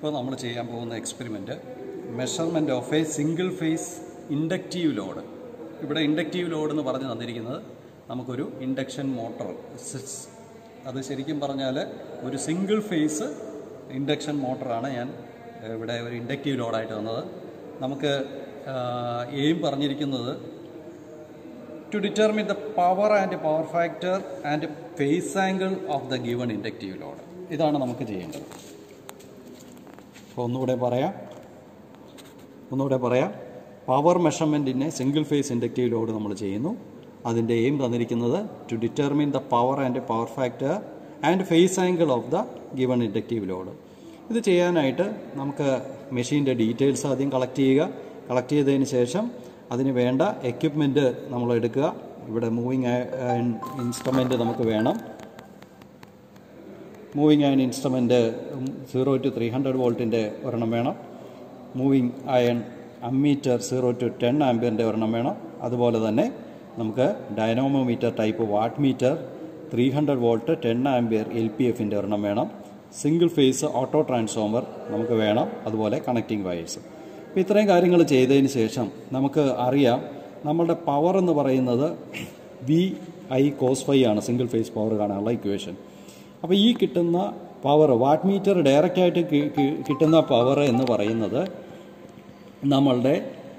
ഇപ്പോൾ നമ്മൾ ചെയ്യാൻ പോകുന്ന experiment measurement of a single phase inductive load. ഇവിടെ ഇൻഡക്റ്റീവ് ലോഡ് എന്ന് പറഞ്ഞ് തന്നിരിക്കുന്നത് നമുക്കൊരു ഇൻഡക്ഷൻ മോട്ടോർ, അത് ശരിക്കും പറഞ്ഞാൽ ഒരു സിംഗിൾ ഫേസ് ഇൻഡക്ഷൻ മോട്ടറാണ് ഞാൻ ഇവിടെ ഒരു ഇൻഡക്റ്റീവ് ലോഡായിട്ട് തന്നത്. നമുക്ക് എയിം പറഞ്ഞിരിക്കുന്നത് to determine the power and power factor and phase angle of the given inductive load. ഇതാണ് നമുക്ക് ചെയ്യേണ്ടത്. അപ്പോൾ ഒന്നുകൂടെ പറയാം. പവർ മെഷർമെൻറ്റിനെ സിംഗിൾ ഫേസ് ഇൻഡക്റ്റീവ് ലോഡ് നമ്മൾ ചെയ്യുന്നു. അതിൻ്റെ എയിം തന്നിരിക്കുന്നത് to determine the power and power factor and phase angle of the given inductive load. ഇത് ചെയ്യാനായിട്ട് നമുക്ക് മെഷീൻ്റെ ഡീറ്റെയിൽസ് ആദ്യം കളക്ട് ചെയ്തതിന് ശേഷം അതിന് വേണ്ട എക്യുപ്മെൻറ്റ് നമ്മൾ എടുക്കുക. ഇവിടെ മൂവിങ് അയൺ ഇൻസ്ട്രുമെൻറ്റ് നമുക്ക് വേണം. മൂവിങ് അയൺ ഇൻസ്ട്രുമെൻറ്റ് 0 to 300 വോൾട്ടിൻ്റെ ഒരെണ്ണം വേണം. മൂവിങ് അയൺ അമ്മീറ്റർ 0 to 10 ആംപിയറിൻ്റെ ഒരെണ്ണം വേണം. അതുപോലെ തന്നെ നമുക്ക് dynamometer type watt meter 300 volt 10 ampere LPFൻ്റെ ഒരെണ്ണം വേണം. സിംഗിൾ ഫേസ് ഓട്ടോ ട്രാൻസ്ഫോമർ നമുക്ക് വേണം. അതുപോലെ കണക്റ്റിംഗ് വയേഴ്സ്. അപ്പോൾ ഇത്രയും കാര്യങ്ങൾ ചെയ്തതിന് ശേഷം നമുക്ക് അറിയാം നമ്മളുടെ പവർ എന്ന് പറയുന്നത് VI cos φ ആണ് സിംഗിൾ ഫേസ് പവർ കാണാനുള്ള ഇക്വേഷൻ. അപ്പോൾ ഈ കിട്ടുന്ന പവർ വാട്ട് മീറ്റർ ഡയറക്റ്റായിട്ട് കിട്ടുന്ന പവർ എന്ന് പറയുന്നത് നമ്മളുടെ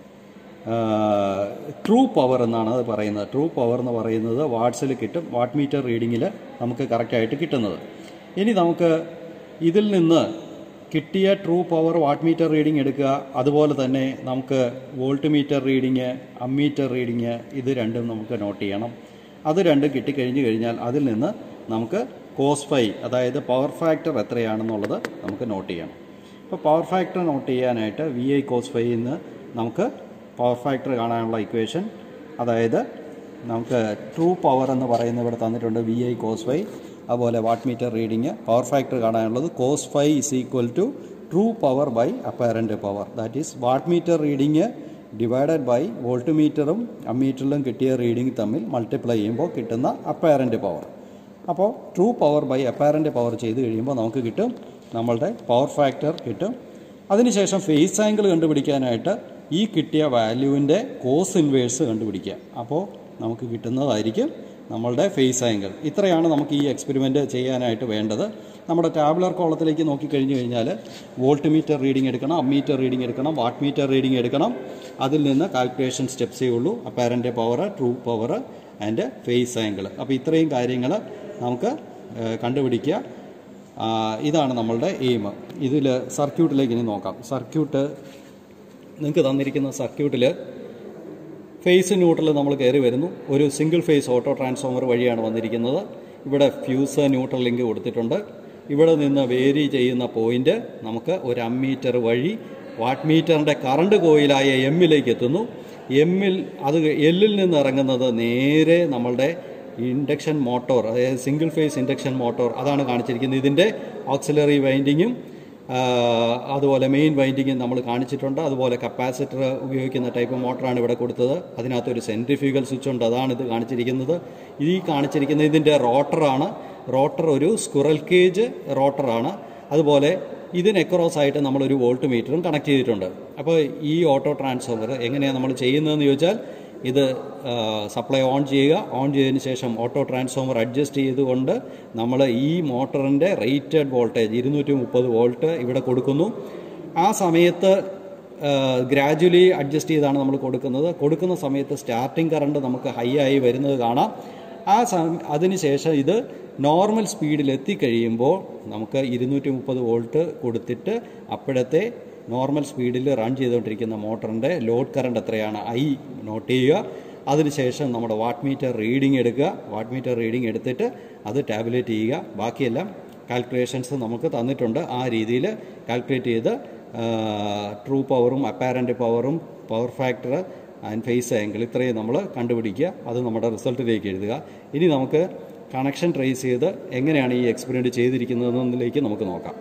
ട്രൂ പവർ എന്നാണ് അത് പറയുന്നത്. ട്രൂ പവർ എന്ന് പറയുന്നത് വാട്ട്സിൽ കിട്ടും. വാട്ട് മീറ്റർ റീഡിങ്ങിൽ നമുക്ക് കറക്റ്റായിട്ട് കിട്ടുന്നത്. ഇനി നമുക്ക് ഇതിൽ നിന്ന് കിട്ടിയ true power watt meter reading എടുക്കുക. അതുപോലെ തന്നെ നമുക്ക് volt meter reading, ammeter reading, ഇത് രണ്ടും നമുക്ക് നോട്ട് ചെയ്യണം. അത് രണ്ടും കിട്ടിക്കഴിഞ്ഞ് കഴിഞ്ഞാൽ അതിൽ നിന്ന് നമുക്ക് കോസ് ഫൈ, അതായത് പവർ ഫാക്ടർ എത്രയാണെന്നുള്ളത് നമുക്ക് നോട്ട് ചെയ്യണം. അപ്പോൾ പവർ ഫാക്ടർ നോട്ട് ചെയ്യാനായിട്ട് VI cos φ നിന്ന് നമുക്ക് പവർ ഫാക്ടർ കാണാനുള്ള ഇക്വേഷൻ, അതായത് നമുക്ക് ട്രൂ പവർ എന്ന് പറയുന്നത് ഇവിടെ തന്നിട്ടുണ്ട് VI cos φ. അതുപോലെ watt meter reading power factor കാണാനുള്ളത് cos phi is equal to true power by apparent power. That is watt meter reading divided by volt മീറ്ററും അമ്മീറ്ററിലും കിട്ടിയ റീഡിങ് തമ്മിൽ മൾട്ടിപ്ലൈ ചെയ്യുമ്പോൾ കിട്ടുന്ന അപ്പാരൻറ്റ് പവർ. അപ്പോൾ true power by apparent power ചെയ്ത് കഴിയുമ്പോൾ നമുക്ക് കിട്ടും നമ്മളുടെ പവർ ഫാക്ടർ കിട്ടും. അതിനുശേഷം ഫേസ് ആംഗിൾ കണ്ടുപിടിക്കാനായിട്ട് ഈ കിട്ടിയ വാല്യൂവിൻ്റെ കോസ് ഇൻവേഴ്സ് കണ്ടുപിടിക്കുക. അപ്പോൾ നമുക്ക് കിട്ടുന്നതായിരിക്കും നമ്മളുടെ ഫേസ് ആംഗിൾ. ഇത്രയാണ് നമുക്ക് ഈ എക്സ്പെരിമെൻറ്റ് ചെയ്യാനായിട്ട് വേണ്ടത്. നമ്മുടെ ടാബുലർ കോളത്തിലേക്ക് നോക്കിക്കഴിഞ്ഞ് കഴിഞ്ഞാൽ വോൾട്ട് മീറ്റർ റീഡിംഗ് എടുക്കണം, അമ്മീറ്റർ റീഡിംഗ് എടുക്കണം, വാട്ട് മീറ്റർ റീഡിംഗ് എടുക്കണം. അതിൽ നിന്ന് കാൽക്കുലേഷൻ സ്റ്റെപ്സേ ഉള്ളൂ. Apparent power, true power and phase angle. അപ്പോൾ ഇത്രയും കാര്യങ്ങൾ നമുക്ക് കണ്ടുപിടിക്കുക. ഇതാണ് നമ്മളുടെ എയിം. ഇതിൽ സർക്യൂട്ടിലേക്ക് ഇനി നോക്കാം. സർക്യൂട്ട് നിങ്ങൾക്ക് തന്നിരിക്കുന്ന സർക്യൂട്ടിൽ ഫേസ് ന്യൂട്രൽ നമ്മൾ കയറി വരുന്നു. ഒരു സിംഗിൾ ഫേസ് ഓട്ടോ ട്രാൻസ്ഫോമർ വഴിയാണ് വന്നിരിക്കുന്നത്. ഇവിടെ ഫ്യൂസ് ന്യൂട്രൽ ലിങ്ക് കൊടുത്തിട്ടുണ്ട്. ഇവിടെ നിന്ന് വേരി ചെയ്യുന്ന പോയിന്റ് നമുക്ക് ഒരു അമ്മീറ്റർ വഴി വാട്ട് മീറ്ററിൻ്റെ കറണ്ട് കോയിലായ എമ്മിലേക്ക് എത്തുന്നു. എല്ലിൽ നിന്ന് ഇറങ്ങുന്നത് നേരെ നമ്മളുടെ ഇൻഡക്ഷൻ മോട്ടോർ, അതായത് സിംഗിൾ ഫേസ് ഇൻഡക്ഷൻ മോട്ടോർ, അതാണ് കാണിച്ചിരിക്കുന്നത്. ഇതിൻ്റെ ഓക്സിലറി വൈൻഡിങ്ങും അതുപോലെ മെയിൻ വൈൻഡിങ്ങും നമ്മൾ കാണിച്ചിട്ടുണ്ട്. അതുപോലെ കപ്പാസിറ്റർ ഉപയോഗിക്കുന്ന ടൈപ്പ് മോട്ടറാണ് ഇവിടെ കൊടുത്തത്. അതിനകത്തൊരു സെൻട്രിഫ്യൂഗൽ സ്വിച്ച് ഉണ്ട്, അതാണ് ഇത് കാണിച്ചിരിക്കുന്നത്. ഈ കാണിച്ചിരിക്കുന്നത് ഇതിൻ്റെ റോട്ടറാണ്. റോട്ടർ ഒരു സ്ക്വിറൽ കേജ് റോട്ടറാണ്. അതുപോലെ ഇതിന് അക്രോസ് ആയിട്ട് നമ്മളൊരു വോൾട്ട് മീറ്ററും കണക്ട് ചെയ്തിട്ടുണ്ട്. അപ്പോൾ ഈ ഓട്ടോ ട്രാൻസ്ഫോമർ എങ്ങനെയാണ് നമ്മൾ ചെയ്യുന്നതെന്ന് ചോദിച്ചാൽ, ഇത് സപ്ലൈ ഓൺ ചെയ്യുക. ഓൺ ചെയ്തതിന് ശേഷം ഓട്ടോ ട്രാൻസ്ഫോമർ അഡ്ജസ്റ്റ് ചെയ്തുകൊണ്ട് നമ്മൾ ഈ മോട്ടറിൻ്റെ റേറ്റഡ് വോൾട്ടേജ് 230 വോൾട്ട് ഇവിടെ കൊടുക്കുന്നു. ആ സമയത്ത് ഗ്രാജുവലി അഡ്ജസ്റ്റ് ചെയ്താണ് നമ്മൾ കൊടുക്കുന്ന സമയത്ത് സ്റ്റാർട്ടിംഗ് കറണ്ട് നമുക്ക് ഹൈ ആയി വരുന്നത് കാണാം. അതിനുശേഷം ഇത് നോർമൽ സ്പീഡിൽ എത്തിക്കഴിയുമ്പോൾ നമുക്ക് 230 വോൾട്ട് കൊടുത്തിട്ട് അപ്പോഴത്തെ നോർമൽ സ്പീഡിൽ റൺ ചെയ്തുകൊണ്ടിരിക്കുന്ന മോട്ടറിൻ്റെ ലോഡ് കറണ്ട് എത്രയാണ് ഐ നോട്ട് ചെയ്യുക. അതിനുശേഷം നമ്മുടെ വാട്ട് മീറ്റർ റീഡിംഗ് എടുക്കുക. വാട്ട് മീറ്റർ റീഡിംഗ് എടുത്തിട്ട് അത് ടാബുലേറ്റ് ചെയ്യുക. ബാക്കിയെല്ലാം കാൽക്കുലേഷൻസ് നമുക്ക് തന്നിട്ടുണ്ട്. ആ രീതിയിൽ കാൽക്കുലേറ്റ് ചെയ്ത് ട്രൂ പവറും അപ്പാരൻറ്റ് പവറും power factor and phase angle ഇത്രയും നമ്മൾ കണ്ടുപിടിക്കുക. അത് നമ്മുടെ റിസൾട്ടിലേക്ക് എഴുതുക. ഇനി നമുക്ക് കണക്ഷൻ ട്രേസ് ചെയ്ത് എങ്ങനെയാണ് ഈ എക്സ്പെരിമെൻറ്റ് ചെയ്തിരിക്കുന്നതെന്നതിലേക്ക് നമുക്ക് നോക്കാം.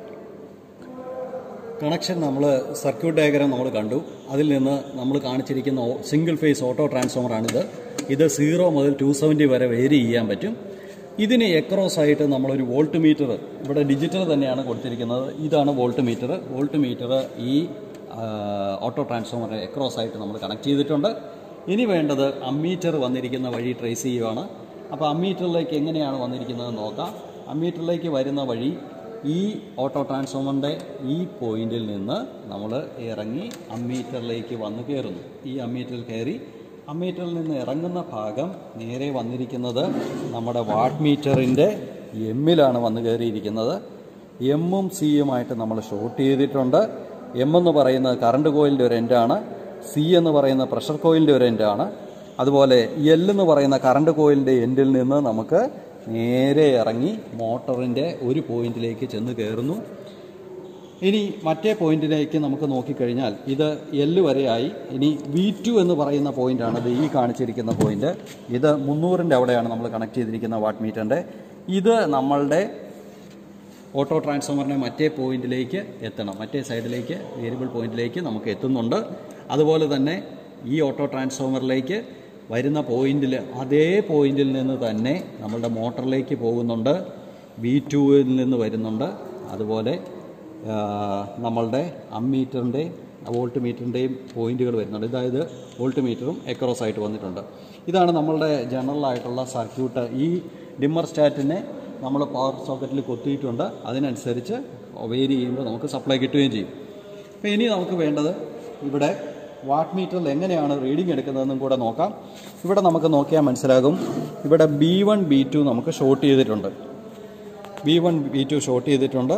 കണക്ഷൻ നമ്മൾ സർക്യൂട്ട് ഡയഗ്രാം നമ്മൾ കണ്ടു. അതിൽ നിന്ന് നമ്മൾ കാണിച്ചിരിക്കുന്ന സിംഗിൾ ഫേസ് ഓട്ടോ ട്രാൻസ്ഫോമറാണിത്. ഇത് 0 മുതൽ 270 വരെ വേരി ചെയ്യാൻ പറ്റും. ഇതിന് എക്രോസ് ആയിട്ട് നമ്മളൊരു വോൾട്ട് മീറ്റർ, ഇവിടെ ഡിജിറ്റൽ തന്നെയാണ് കൊടുത്തിരിക്കുന്നത്, ഇതാണ് വോൾട്ട് മീറ്റർ. വോൾട്ട് മീറ്റർ ഈ ഓട്ടോ ട്രാൻസ്ഫോമറിനെ എക്രോസ് ആയിട്ട് നമ്മൾ കണക്ട് ചെയ്തിട്ടുണ്ട്. ഇനി വേണ്ടത് അമ്മീറ്റർ വന്നിരിക്കുന്ന വഴി ട്രേസ് ചെയ്യുവാണ്. അപ്പോൾ അമ്മീറ്ററിലേക്ക് എങ്ങനെയാണ് വന്നിരിക്കുന്നതെന്ന് നോക്കാം. അമ്മീറ്ററിലേക്ക് വരുന്ന വഴി ഈ ഓട്ടോ ട്രാൻസ്ഫോമറിൻ്റെ ഈ പോയിന്റിൽ നിന്ന് നമ്മൾ ഇറങ്ങി അമ്മീറ്ററിലേക്ക് വന്ന് കയറുന്നു. ഈ അമ്മീറ്ററിൽ കയറി അമ്മീറ്ററിൽ നിന്ന് ഇറങ്ങുന്ന ഭാഗം നേരെ വന്നിരിക്കുന്നത് നമ്മുടെ വാട്ട് മീറ്ററിൻ്റെ എമ്മിലാണ് വന്ന് കയറിയിരിക്കുന്നത്. എമ്മും സിയുമായിട്ട് നമ്മൾ ഷോർട്ട് ചെയ്തിട്ടുണ്ട്. എം എന്ന് പറയുന്നത് കറണ്ട് കോയിലിൻ്റെ ഒരു എൻഡാണ്, സി എന്ന് പറയുന്ന പ്രഷർ കോയിലിൻ്റെ ഒരു എൻഡാണ്. അതുപോലെ എൽ എന്ന് പറയുന്ന കറണ്ട് കോയിലിൻ്റെ എൻഡിൽ നിന്ന് നമുക്ക് നേരെ ഇറങ്ങി മോട്ടറിൻ്റെ ഒരു പോയിന്റിലേക്ക് ചെന്ന് കയറുന്നു. ഇനി മറ്റേ പോയിന്റിലേക്ക് നമുക്ക് നോക്കിക്കഴിഞ്ഞാൽ ഇത് എല്ല് വരെയായി. ഇനി V2 എന്ന് പറയുന്ന പോയിന്റാണ് ഇത് ഈ കാണിച്ചിരിക്കുന്ന പോയിന്റ്. ഇത് 300-ൻ്റെ അവിടെയാണ് നമ്മൾ കണക്ട് ചെയ്തിരിക്കുന്ന വാട്ട് മീറ്ററിൻ്റെ. ഇത് നമ്മളുടെ ഓട്ടോ ട്രാൻസ്ഫോമറിനെ മറ്റേ പോയിന്റിലേക്ക് എത്തണം, മറ്റേ സൈഡിലേക്ക് വേരിയബിൾ പോയിന്റിലേക്ക് നമുക്ക് എത്തുന്നുണ്ട്. അതുപോലെ തന്നെ ഈ ഓട്ടോ ട്രാൻസ്ഫോമറിലേക്ക് വരുന്ന പോയിന്റിൽ അതേ പോയിന്റിൽ നിന്ന് തന്നെ നമ്മളുടെ മോട്ടറിലേക്ക് പോകുന്നുണ്ട്. V2-ൽ നിന്ന് വരുന്നുണ്ട്. അതുപോലെ നമ്മളുടെ അമ്മീറ്ററിൻ്റെയും വോൾട്ട് മീറ്ററിൻ്റെയും പോയിന്റുകൾ വരുന്നുണ്ട്. അതായത് വോൾട്ട് മീറ്ററും എക്രോസ് ആയിട്ട് വന്നിട്ടുണ്ട്. ഇതാണ് നമ്മളുടെ ജനറലായിട്ടുള്ള സർക്യൂട്ട്. ഈ ഡിമ്മർ സ്റ്റാറ്റിനെ നമ്മൾ പവർ സോക്കറ്റിൽ കൊത്തിയിട്ടുണ്ട്. അതിനനുസരിച്ച് വേരി ചെയ്യുമ്പോൾ നമുക്ക് സപ്ലൈ കിട്ടുകയും ചെയ്യും. അപ്പോൾ ഇനി നമുക്ക് വേണ്ടത് ഇവിടെ വാട്ട് മീറ്ററിൽ എങ്ങനെയാണ് റീഡിംഗ് എടുക്കുന്നതെന്നും കൂടെ നോക്കാം. ഇവിടെ നമുക്ക് നോക്കിയാൽ മനസ്സിലാകും. ഇവിടെ B1 B2 നമുക്ക് ഷോർട്ട് ചെയ്തിട്ടുണ്ട്. B1 B2 ഷോർട്ട് ചെയ്തിട്ടുണ്ട്.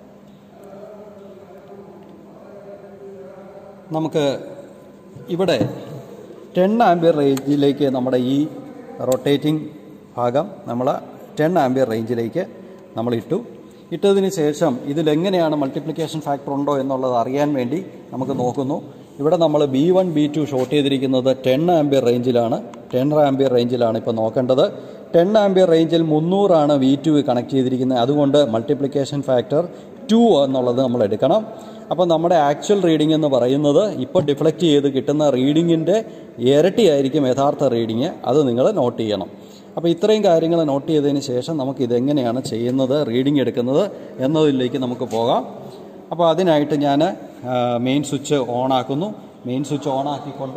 നമുക്ക് ഇവിടെ 10 ആംപിയർ റേഞ്ചിലേക്ക് നമ്മുടെ ഈ റൊട്ടേറ്റിംഗ് ഭാഗം നമ്മൾ 10 ആംപിയർ റേഞ്ചിലേക്ക് നമ്മൾ ഇട്ടതിന് ശേഷം ഇതിലെങ്ങനെയാണ് മൾട്ടിപ്ലിക്കേഷൻ ഫാക്ടർ ഉണ്ടോ എന്നുള്ളത് അറിയാൻ വേണ്ടി നമുക്ക് നോക്കുന്നു. ഇവിടെ നമ്മൾ B1 B2 ഷോർട്ട് ചെയ്തിരിക്കുന്നത് 10 ആംപിയർ റേഞ്ചിലാണ്. 10 ആംപിയർ റേഞ്ചിലാണ് ഇപ്പോൾ നോക്കേണ്ടത്. 10 ആംപിയർ റേഞ്ചിൽ 300 V2 കണക്ട് ചെയ്തിരിക്കുന്നത്. അതുകൊണ്ട് മൾട്ടിപ്ലിക്കേഷൻ ഫാക്ടർ 2 എന്നുള്ളത് നമ്മൾ എടുക്കണം. അപ്പോൾ നമ്മുടെ ആക്ച്വൽ റീഡിംഗ് എന്ന് പറയുന്നത് ഇപ്പോൾ ഡിഫ്ലക്റ്റ് ചെയ്ത് കിട്ടുന്ന റീഡിങ്ങിൻ്റെ ഇരട്ടിയായിരിക്കും യഥാർത്ഥ റീഡിങ്. അത് നിങ്ങൾ നോട്ട് ചെയ്യണം. അപ്പോൾ ഇത്രയും കാര്യങ്ങൾ നോട്ട് ചെയ്തതിന് ശേഷം നമുക്ക് ഇതെങ്ങനെയാണ് ചെയ്യുന്നത്, റീഡിംഗ് എടുക്കുന്നത് എന്നതിലേക്ക് നമുക്ക് പോകാം. അപ്പോൾ അതിനായിട്ട് ഞാൻ മെയിൻ സ്വിച്ച് ഓണാക്കുന്നു. മെയിൻ സ്വിച്ച് ഓണാക്കിക്കൊണ്ട്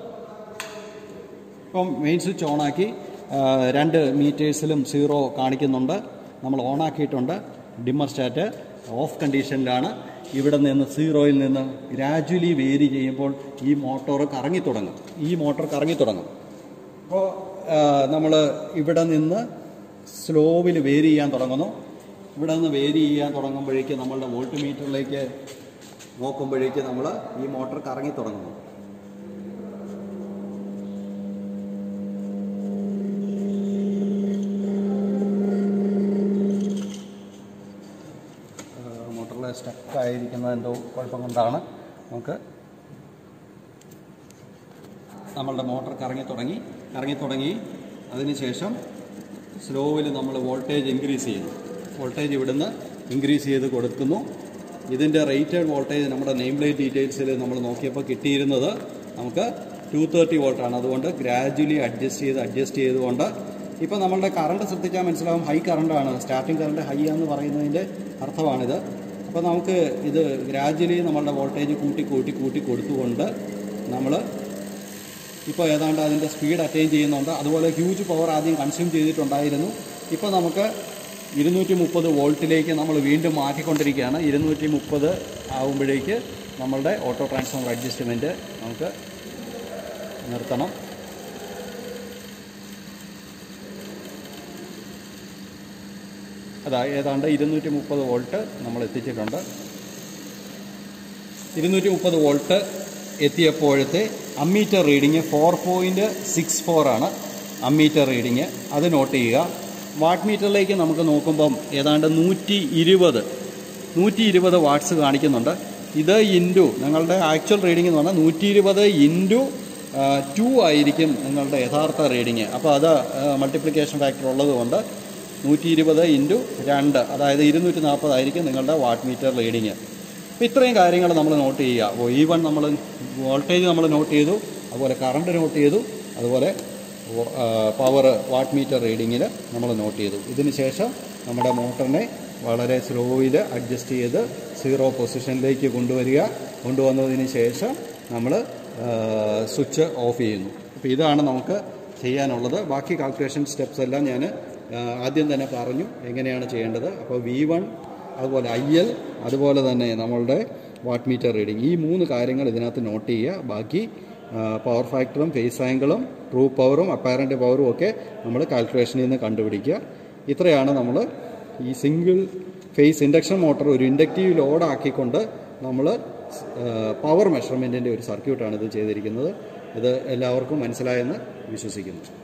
ഇപ്പം മെയിൻ സ്വിച്ച് ഓണാക്കി 2 മീറ്റേഴ്സിലും 0 കാണിക്കുന്നുണ്ട്. നമ്മൾ ഓണാക്കിയിട്ടുണ്ട്. ഡിമ്മർ സ്റ്റാറ്റ് ഓഫ് കണ്ടീഷനിലാണ്. ഇവിടെ നിന്ന് 0-ൽ നിന്ന് ഗ്രാജുവലി വേരി ചെയ്യുമ്പോൾ ഈ മോട്ടോർ കറങ്ങി തുടങ്ങും. അപ്പോൾ നമ്മൾ ഇവിടെ നിന്ന് സ്ലോവിൽ വേരി ചെയ്യാൻ തുടങ്ങുന്നു. ഇവിടെ നിന്ന് വേരി ചെയ്യാൻ തുടങ്ങുമ്പോഴേക്ക് നമ്മളുടെ വോൾട്ട് മീറ്ററിലേക്ക് നോക്കുമ്പോഴേക്ക് നമ്മൾ ഈ മോട്ടോർ കറങ്ങി തുടങ്ങുന്നു. മോട്ടറിൽ സ്റ്റക്കായിരിക്കുന്നത് എന്തോ കുഴപ്പം കൊണ്ടാണ്. നമുക്ക് നമ്മളുടെ മോട്ടോർ കറങ്ങി തുടങ്ങി. അതിനുശേഷം സ്ലോവിൽ നമ്മൾ വോൾട്ടേജ് ഇൻക്രീസ് ചെയ്യുന്നു. വോൾട്ടേജ് ഇവിടുന്ന് ഇൻക്രീസ് ചെയ്ത് കൊടുക്കുന്നു. ഇതിൻ്റെ റേറ്റഡ് വോൾട്ടേജ് നമ്മുടെ നെയിം പ്ലേറ്റ് ഡീറ്റെയിൽസിൽ നമ്മൾ നോക്കിയപ്പോൾ കിട്ടിയിരുന്നത് നമുക്ക് 230 വോൾട്ടാണ്. അതുകൊണ്ട് ഗ്രാജുവലി അഡ്ജസ്റ്റ് ചെയ്തുകൊണ്ട് ഇപ്പോൾ നമ്മളുടെ കറണ്ട് ശ്രദ്ധിച്ചാൽ മനസ്സിലാവും. ഹൈ കറണ്ടാണ്, സ്റ്റാർട്ടിംഗ് കറണ്ട് ഹൈ എന്ന് പറയുന്നതിൻ്റെ അർത്ഥമാണിത്. അപ്പോൾ നമുക്ക് ഇത് ഗ്രാജുവലി നമ്മളുടെ വോൾട്ടേജ് കൂട്ടി കൊടുത്തുകൊണ്ട് നമ്മൾ ഇപ്പോൾ ഏതാണ്ട് അതിൻ്റെ സ്പീഡ് അറ്റൈൻ ചെയ്യുന്നുണ്ട്. അതുപോലെ ഹ്യൂജ് പവർ ആദ്യം കൺസ്യൂം ചെയ്തിട്ടുണ്ടായിരുന്നു. ഇപ്പോൾ നമുക്ക് 230 വോൾട്ടിലേക്ക് നമ്മൾ വീണ്ടും മാറ്റിക്കൊണ്ടിരിക്കുകയാണ്. 230 ആകുമ്പോഴേക്ക് നമ്മളുടെ ഓട്ടോ ട്രാൻസ്ഫോമർ അഡ്ജസ്റ്റ്മെൻറ്റ് നമുക്ക് നിർത്തണം. ഏതാണ്ട് 230 വോൾട്ട് നമ്മൾ എത്തിച്ചിട്ടുണ്ട്. 230 വോൾട്ട് എത്തിയപ്പോഴത്തെ അമ്മീറ്റർ റീഡിങ് 4.64 ആണ് അമ്മീറ്റർ റീഡിങ്. അത് നോട്ട് ചെയ്യുക. വാട്ട് മീറ്ററിലേക്ക് നമുക്ക് നോക്കുമ്പം ഏതാണ്ട് 120 വാട്ട്സ് കാണിക്കുന്നുണ്ട്. ഇത് ഇൻറ്റു നിങ്ങളുടെ ആക്ച്വൽ റീഡിംഗ് എന്ന് പറഞ്ഞാൽ 120 ഇൻറ്റു 2 ആയിരിക്കും നിങ്ങളുടെ യഥാർത്ഥ റീഡിങ്. അപ്പോൾ അത് മൾട്ടിപ്ലിക്കേഷൻ ഫാക്ടർ ഉള്ളതുകൊണ്ട് 120 ഇൻറ്റു 2 അതായത് 240 ആയിരിക്കും നിങ്ങളുടെ വാട്ട് മീറ്റർ റീഡിങ്. അപ്പോൾ ഇത്രയും കാര്യങ്ങൾ നമ്മൾ നോട്ട് ചെയ്യുക. E1 നമ്മൾ വോൾട്ടേജ് നമ്മൾ നോട്ട് ചെയ്തു, അതുപോലെ കറണ്ട് നോട്ട് ചെയ്തു, അതുപോലെ പവർ വാട്ട് മീറ്റർ റീഡിങ്ങിൽ നമ്മൾ നോട്ട് ചെയ്തു. ഇതിന് ശേഷം നമ്മുടെ മോട്ടറിനെ വളരെ സ്ലോയിൽ അഡ്ജസ്റ്റ് ചെയ്ത് 0 പൊസിഷനിലേക്ക് കൊണ്ടുവന്നതിന് ശേഷം നമ്മൾ സ്വിച്ച് ഓഫ് ചെയ്യുന്നു. അപ്പോൾ ഇതാണ് നമുക്ക് ചെയ്യാനുള്ളത്. ബാക്കി കാൽക്കുലേഷൻ സ്റ്റെപ്സ് എല്ലാം ഞാൻ ആദ്യം തന്നെ പറഞ്ഞു എങ്ങനെയാണ് ചെയ്യേണ്ടത്. അപ്പോൾ V1 അതുപോലെ IL അതുപോലെ തന്നെ നമ്മളുടെ വാട്ട് മീറ്റർ റീഡിങ്, ഈ 3 കാര്യങ്ങൾ ഇതിനകത്ത് നോട്ട് ചെയ്യുക. ബാക്കി പവർ ഫാക്ടറും ഫേസ് ആംഗിളും ട്രൂ പവറും അപ്പാരൻ്റ് പവറും ഒക്കെ നമ്മൾ കാൽക്കുലേഷനിൽ നിന്ന് കണ്ടുപിടിക്കുക. ഇത്രയാണ് നമ്മൾ ഈ സിംഗിൾ ഫേസ് ഇൻഡക്ഷൻ മോട്ടോർ ഒരു ഇൻഡക്റ്റീവ് ലോഡ് ആക്കിക്കൊണ്ട് നമ്മൾ പവർ മെഷർമെൻറ്റിൻ്റെ ഒരു സർക്യൂട്ടാണ് ഇത് ചെയ്തിരിക്കുന്നത്. ഇത് എല്ലാവർക്കും മനസ്സിലായെന്ന് വിശ്വസിക്കുന്നു.